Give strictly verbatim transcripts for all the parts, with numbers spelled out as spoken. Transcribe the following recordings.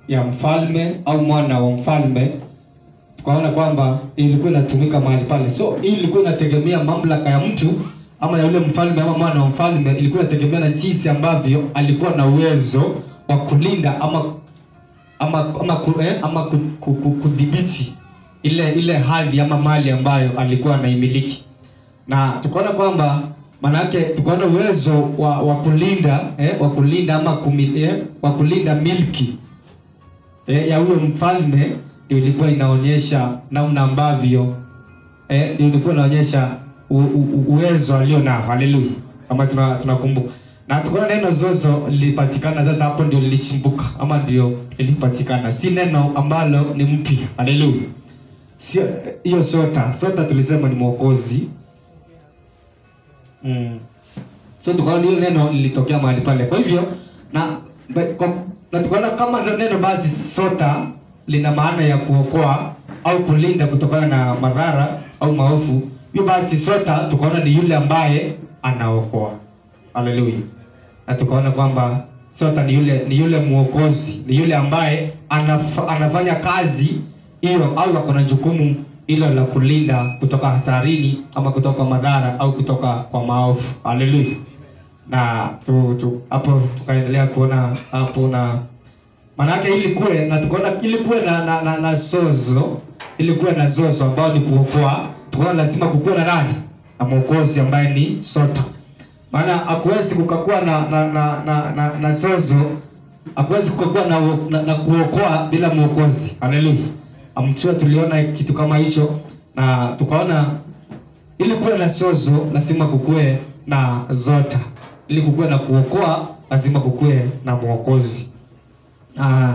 ya mfalme au mwana wa mfalme, tukaona kwamba ilikuwa inatumika mahali pale. So hii ilikuwa inategemea mamlaka ya mtu ama ya yule mfalme ama mwana wa mfalme, ilikuwa inategemea na jinsi ambavyo alikuwa na uwezo wa kulinda ama ama ama, eh, ama kudhibiti ile ile hali ama mali ambayo alikuwa anaimiliki. Na tukaona kwamba manake tukaona uwezo wa, wa kulinda eh, wa kulinda ama kumil, eh, wa kulinda milki eh, ya huyo mfalme, ndio ilikuwa inaonyesha namna ambavyo eh, ndio ilikuwa inaonyesha uwezo alio nao. Haleluya. Kama tunakumbuka tuna na tukaona neno zozo lilipatikana. Sasa hapo ndio lilichimbuka ama ndio lilipatikana, si neno ambalo ni mpya. Haleluya. Sio hiyo sota. Sota tulisema ni mwokozi. Mm. So tukaona hiyo neno lilitokea mahali pale. Kwa hivyo na kwa, na tukaona kama neno basi sota lina maana ya kuokoa au kulinda kutokana na madhara au maovu. Hiyo basi sota tukaona ni yule ambaye anaokoa. Haleluya. Na tukaona kwamba sota ni yule ni yule muokozi, ni yule ambaye anaf, anafanya kazi hiyo au ako na jukumu hilo la kulinda kutoka hatarini ama kutoka madhara au kutoka kwa maovu. Haleluya. Na tu, tu hapo tukaendelea kuona hapo na maana yake ilikuwa na tukaona ilikuwa na na, na, na sozo, ilikuwa na zozo ambao ni kuokoa. Tukaona lazima kukuwa na nani? Na mwokozi ambaye ni sota. Maana hakuwezi kukakuwa na na na na, na, na sozo, hakuwezi kukakuwa na, na, na kuokoa bila mwokozi. Haleluya. Amchua tuliona kitu kama hicho na tukaona ili kuwe na sozo lazima kukue na zota. Ili kukue na kuokoa lazima kukue na mwokozi. Ah.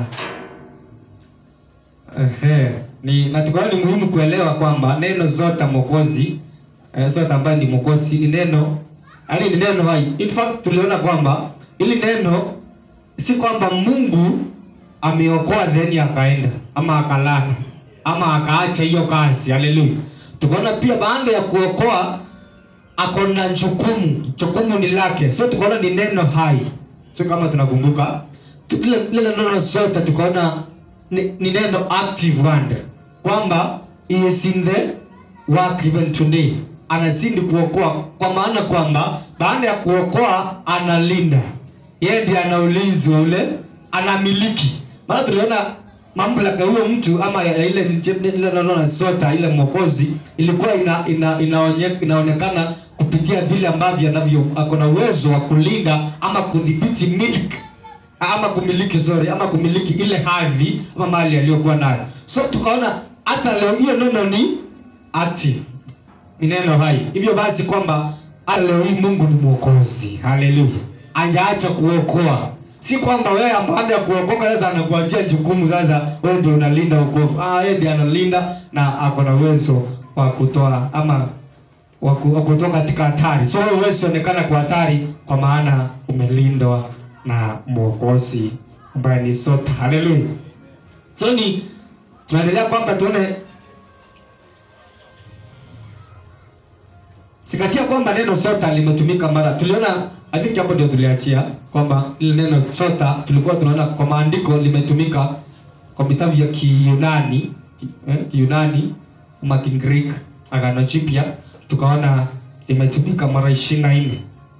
Ehe, ni na tukaona ni muhimu kuelewa kwamba neno zota mwokozi, eh, zota ambaye ni mwokozi ni neno, yani ni neno hai. In fact tuliona kwamba ili neno si kwamba Mungu ameokoa then akaenda ama akalala ama akaacha hiyo kazi. Haleluya. Tukaona pia baada ya kuokoa akona jukumu, jukumu ni lake. So tukaona ni neno hai. So kama tunakumbuka ile ile neno sote tukaona ni, ni neno active word, kwamba he is in the work even today. Anazidi kuokoa, kwa maana kwamba baada ya kuokoa analinda. Yeye ndiye ana ulinzi wa ule, anamiliki. Maana tuliona mamlaka huyo mtu ama ya ile ile neno sota, ile mwokozi ilikuwa ina, ina, inaonye, inaonekana kupitia vile ambavyo anavyo akona uwezo wa kulinda ama kudhibiti milk ama kumiliki sorry ama kumiliki ile hadhi ama mali aliyokuwa nayo. So tukaona hata leo hiyo neno ni active, ni neno hai. Hivyo basi kwamba leo hii Mungu ni mwokozi. Haleluya. Anjaacha kuokoa. Si kwamba wewe baada ya kuokoka sasa anakuachia jukumu sasa wewe ndio unalinda wokovu. Ah, yeye ndiye analinda na ako na uwezo wa kutoa ama wa kutoka katika hatari. So wewe usionekana kwa hatari kwa maana umelindwa na mwokozi ambaye ni sota. Haleluya. So ni tunaendelea kwamba tuone sikatia kwamba neno sota limetumika mara. Tuliona I think hapo ndio tuliachia kwamba ile neno sota tulikuwa tunaona kwa maandiko limetumika kwa vitabu vya Kiyunani, eh, Kiyunani ama Kigreek, Agano Jipya, tukaona limetumika mara ishirini na nne.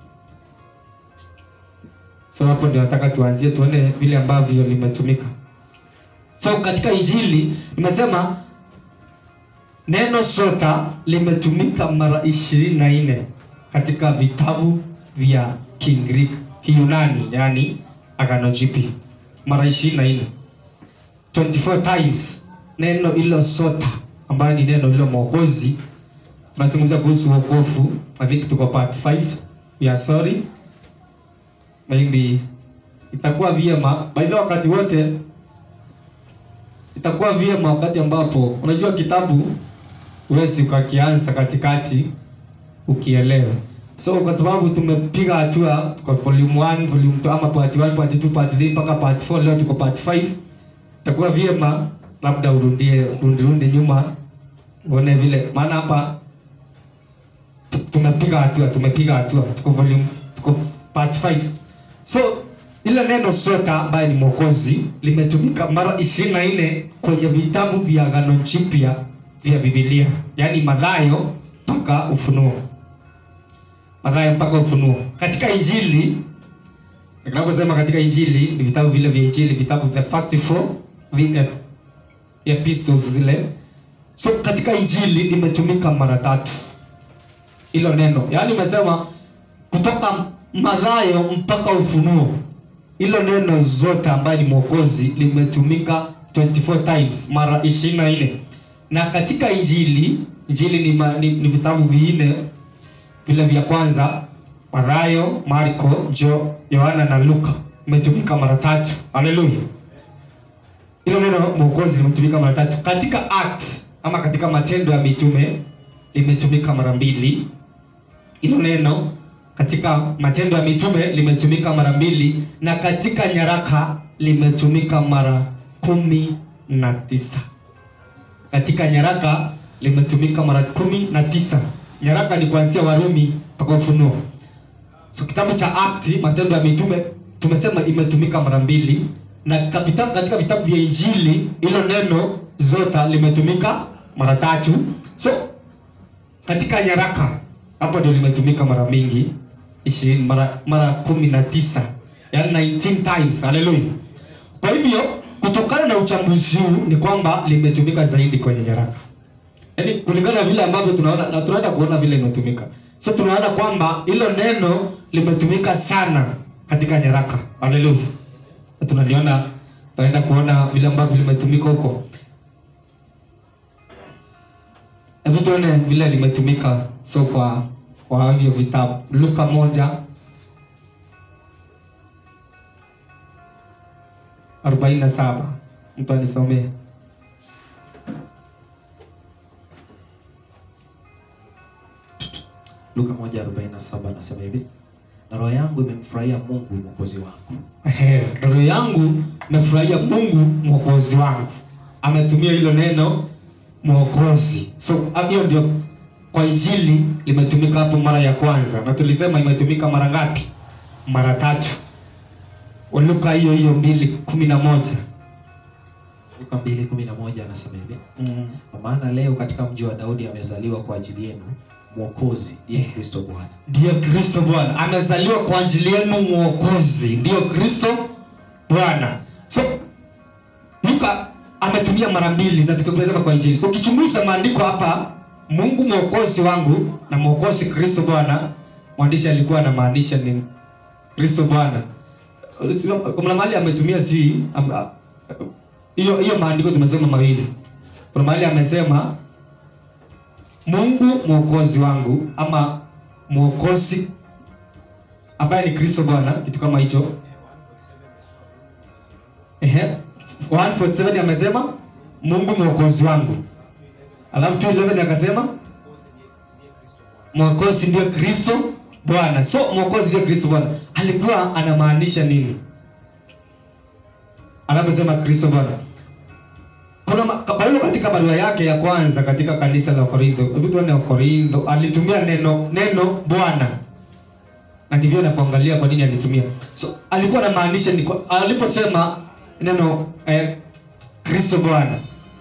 So hapo ndio nataka tuanzie tuone vile ambavyo limetumika. So katika Injili nimesema neno sota limetumika mara ishirini na nne katika vitabu vya Kigreek, Kiyunani, yani Agano Jipya, mara ishirini na nne. twenty-four times neno hilo sota ambayo ni neno hilo mwokozi. Tunazungumza kuhusu wokovu. I think tuko part five. We are sorry. Maybe itakuwa vyema by the wakati wote, itakuwa vyema wakati ambapo unajua kitabu huwezi ukakianza katikati ukielewa. So kwa sababu tumepiga hatua kwa volume one, volume two ama part one, part two, part three mpaka part four, leo tuko part five. Itakuwa vyema labda urudie urudi nyuma uone vile, maana hapa tumepiga hatua, tumepiga hatua tuko volume tuko part five. So ile neno sota ambaye ni Mwokozi limetumika mara ishirini na nne kwenye vitabu vya Agano Jipya vya Biblia. Yaani Mathayo mpaka Ufunuo. Mathayo mpaka Ufunuo. Katika Injili, ninaposema katika Injili ni vitabu vile vya Injili, vitabu the first four the epistles zile. So katika Injili limetumika mara tatu hilo neno. Yaani umesema kutoka Mathayo mpaka Ufunuo, hilo neno zote ambaye ni Mwokozi limetumika twenty-four times, mara ishirini na nne. Na katika Injili, Injili ni, ma, ni, ni vitabu vinne vile vya kwanza, Mathayo, Marko, Jo, Yohana na Luka, imetumika mara tatu. Haleluya. Hilo neno Mwokozi limetumika mara tatu. Katika Acts ama katika Matendo ya Mitume limetumika mara mbili. Hilo neno katika Matendo ya Mitume limetumika mara mbili, na katika nyaraka limetumika mara kumi na tisa. Katika nyaraka limetumika mara kumi na tisa. Nyaraka ni kuanzia Warumi mpaka Ufunuo. So kitabu cha Acts, Matendo ya Mitume, tumesema imetumika mara mbili, na katika katika vitabu vya Injili hilo neno zote limetumika mara tatu. So katika nyaraka hapo ndio limetumika mara mingi, ishirini mara mara kumi na tisa. Yaani nineteen times. Haleluya. Kwa hivyo kutokana na uchambuzi huu ni kwamba limetumika zaidi kwenye nyaraka. Yaani kulingana vile ambavyo tunaona na tunaenda kuona vile imetumika. So tunaona kwamba hilo neno limetumika sana katika nyaraka. Haleluya. Tunaliona, tunaenda kuona vile ambavyo limetumika huko. Hebu tuone vile limetumika so kwa kwa hivyo vitabu. Luka moja arobaini na saba. Mtu anisomee. Luka moja arobaini na saba anasema hivi: na roho yangu imemfurahia Mungu Mwokozi wangu. Ehe, roho yangu imefurahia Mungu Mwokozi wangu. Ametumia hilo neno Mwokozi. So hiyo ndio kwa Injili limetumika hapo mara ya kwanza. Na tulisema imetumika mara ngapi? Mara tatu. Luka hiyo hiyo mbili kumi na moja. Luka mbili kumi na moja anasema hivi: Mm. kwa maana leo katika mji wa Daudi amezaliwa kwa ajili yenu Mwokozi, ndiye Kristo Bwana. Ndiye Kristo Bwana. Amezaliwa kwa ajili yenu Mwokozi, ndiye Kristo Bwana. So Luka ametumia mara mbili na tukisema kwa Injili. Ukichunguza maandiko hapa, Mungu Mwokozi wangu na Mwokozi Kristo Bwana, mwandishi alikuwa anamaanisha ni Kristo Bwana. Kuna mahali ametumia si hiyo hiyo maandiko tumesema mawili. Kuna mahali amesema Mungu Mwokozi wangu ama Mwokozi ambaye ni Kristo Bwana, kitu kama hicho. Ehe, one forty-seven amesema Mungu Mwokozi wangu. Alafu two eleven akasema Mwokozi ndiye Kristo Bwana. So Mwokozi ndiye Kristo Bwana, alikuwa anamaanisha nini anaposema Kristo Bwana? Kuna Paulo katika barua yake ya kwanza katika kanisa la Korintho, mtu wa Korintho, alitumia neno neno Bwana. Na ndivyo na kuangalia kwa nini alitumia. So alikuwa anamaanisha ni aliposema neno eh, Kristo Bwana,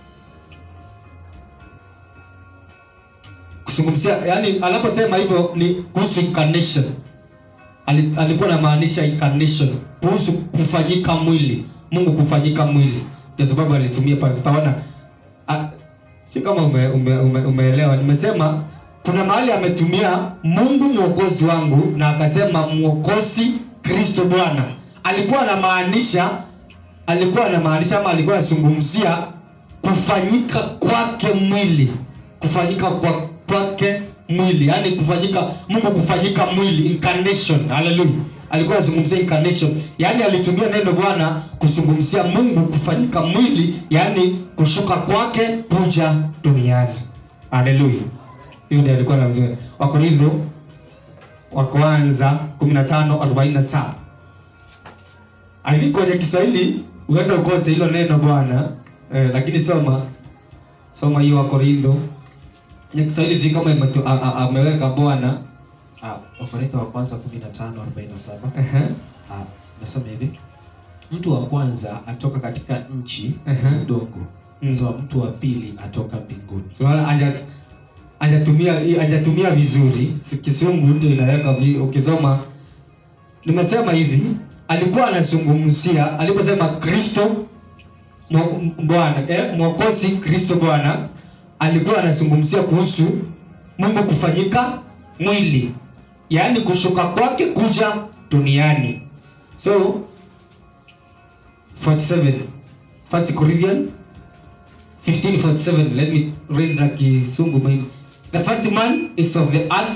kusungumzia, yani anaposema hivyo ni kuhusu incarnation. Alikuwa anamaanisha incarnation, kuhusu kufanyika mwili, Mungu kufanyika mwili. Kwa sababu alitumia pale, tutaona si kama ume, ume, ume, umeelewa. Nimesema kuna mahali ametumia Mungu Mwokozi wangu na akasema Mwokozi Kristo Bwana. Alikuwa anamaanisha alikuwa anamaanisha ama alikuwa anazungumzia kufanyika kwake mwili, kufanyika kwa kwake mwili, yani kufanyika Mungu kufanyika mwili, incarnation. Haleluya. Alikuwa anazungumzia incarnation, yani alitumia neno Bwana kuzungumzia Mungu kufanyika mwili, yani kushuka kwake kuja duniani. Haleluya. Hiyo ndio alikuwa anazungumzia. Wakorintho wa kwanza kumi na tano arobaini na saba. Alikuwa kwenye Kiswahili uende ukose hilo neno Bwana, eh, lakini soma soma hiyo Wakorintho. Ni Kiswahili si kama ameweka Bwana. Ah, Wakorintho wa kwanza kumi na tano arobaini na saba. Uh-huh. Ah, Nasema hivi, mtu wa kwanza atoka katika nchi Uh-huh. udongo. Mm. So mtu wa pili atoka mbinguni. So haja hajatumia hajatumia vizuri. Kisungu ndio inaweka vi, ukisoma nimesema hivi, alikuwa anazungumzia aliposema Kristo Bwana, eh, Mwokozi Kristo Bwana, alikuwa anazungumzia kuhusu Mungu kufanyika mwili. Yaani kushuka kwake kuja duniani. So forty-seven First Corinthians fifteen forty-seven, let me read the Kisungu maybe. The first man is of the earth,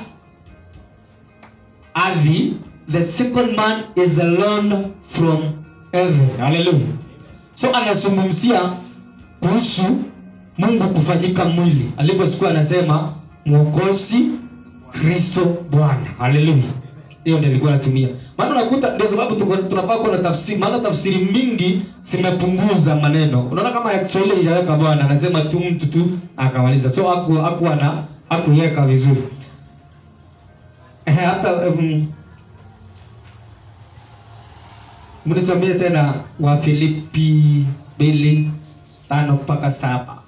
earthy. The second man is the Lord from heaven. Hallelujah. So anazungumzia kuhusu Mungu kufanyika mwili. Alipokuwa anasema Mwokozi Kristo Bwana. Hallelujah. Hiyo ndio nilikuwa natumia. Maana unakuta ndio sababu tunafaa kuwa na tafsiri, maana tafsiri mingi zimepunguza maneno. Unaona kama ya Kiswahili hajaweka Bwana, anasema tu mtu tu akamaliza. So haku hakuwa na hakuweka vizuri. Eh hata um, mnisomee tena wa Filipi mbili tano mpaka saba.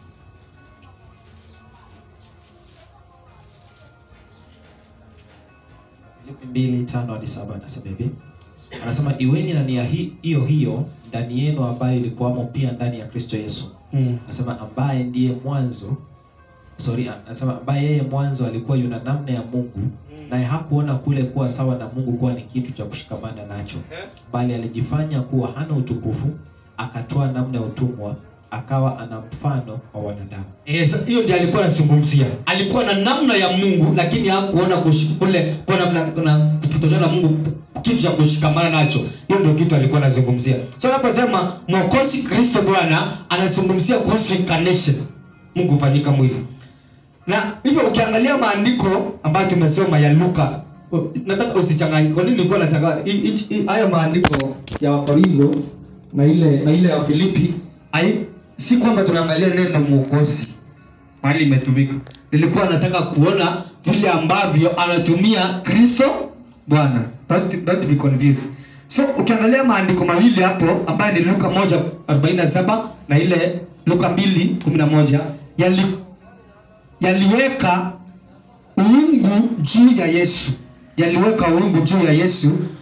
Filipi mbili tano hadi saba anasema hivi. Anasema iweni na nia hiyo hiyo ndani yenu ambayo ilikuwamo pia ndani ya Kristo Yesu. Mm. Anasema ambaye ndiye mwanzo sorry anasema ambaye yeye mwanzo alikuwa yuna namna ya Mungu, naye hakuona kule kuwa sawa na Mungu kuwa ni kitu cha kushikamana nacho, bali alijifanya kuwa hana utukufu, akatoa namna ya utumwa, akawa ana mfano wa wanadamu. Yes, hiyo ndiyo alikuwa anazungumzia. Alikuwa na namna ya Mungu lakini hakuona kule kwa namna na kutoshana na Mungu kitu cha kushikamana nacho. Hiyo ndio kitu alikuwa anazungumzia. So anaposema Mwokozi Kristo Bwana, anazungumzia kuhusu incarnation. Mungu kufanyika mwili. Na hivyo ukiangalia maandiko ambayo tumesoma ya Luka, nataka usichanganye. Kwa nini nilikuwa nataka haya maandiko ya Wakorintho na ile na ile ya Filipi, ai si kwamba tunaangalia neno Mwokozi bali imetumika. Nilikuwa nataka kuona vile ambavyo anatumia Kristo Bwana. Don't, don't be confused. So ukiangalia maandiko mawili hapo ambayo ni Luka moja arobaini na saba na ile Luka mbili kumi na moja, yali yaliweka uungu juu ya Yesu. Yaliweka uungu juu ya Yesu